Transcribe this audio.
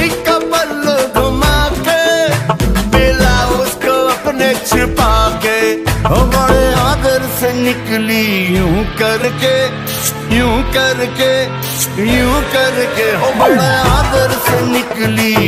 का पल्लू घुमा के मिला उसको अपने छिपा के। ओ बड़े आदर से निकली यूं करके, यूं करके, यूं करके। ओ बड़े आदर से निकली